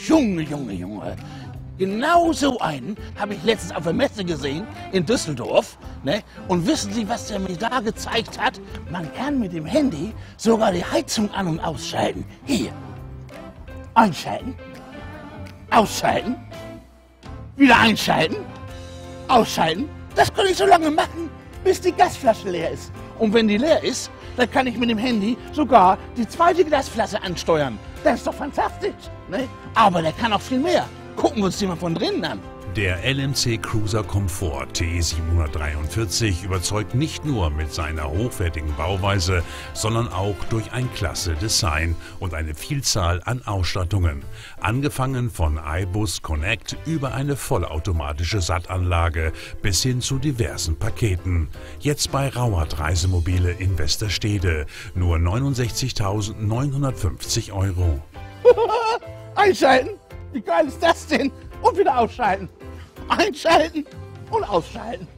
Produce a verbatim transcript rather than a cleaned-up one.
Junge, Junge, Junge. Genau so einen habe ich letztens auf der Messe gesehen in Düsseldorf. Ne? Und wissen Sie, was der mir da gezeigt hat? Man kann mit dem Handy sogar die Heizung an- und ausschalten. Hier. Einschalten. Ausschalten. Wieder einschalten. Ausschalten. Das kann ich so lange machen, bis die Gasflasche leer ist. Und wenn die leer ist, dann kann ich mit dem Handy sogar die zweite Gasflasche ansteuern. Das ist doch fantastisch. Ne? Aber der kann auch viel mehr. Gucken wir uns den mal von drinnen an. Der L M C Cruiser Comfort T siebenhundertdreiundvierzig überzeugt nicht nur mit seiner hochwertigen Bauweise, sondern auch durch ein klasse Design und eine Vielzahl an Ausstattungen. Angefangen von iBus Connect über eine vollautomatische Sattanlage bis hin zu diversen Paketen. Jetzt bei Rauert Reisemobile in Westerstede. Nur neunundsechzigtausendneunhundertfünfzig Euro. Einschalten. Wie geil ist das denn? Und wieder ausschalten. Einschalten und ausschalten.